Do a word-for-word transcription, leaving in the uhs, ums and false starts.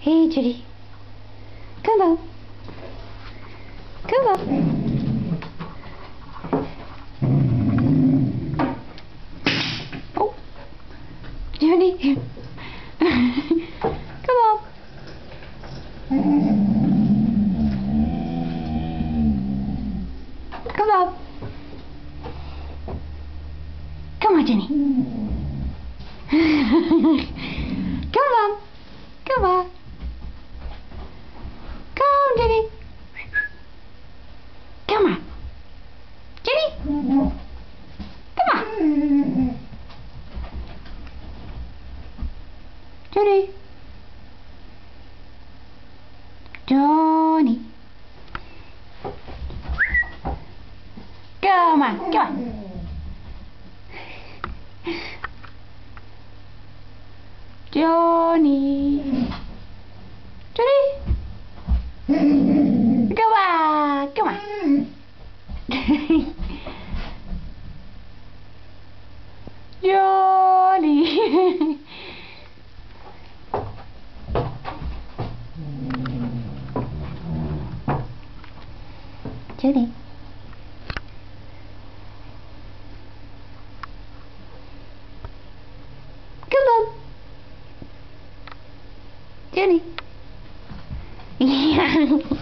Hey, Judy. Come on. Come on. Oh, Judy. Come on. Come on. Come on, Jenny. Come on. Come on. Come, Jenny. Come on. Jenny. Come on. Jenny. Johnny. Come on. Come on. Johnny. Johnny. Come on. Come on. Johnny. Johnny. Come on. Jenny. Yeah.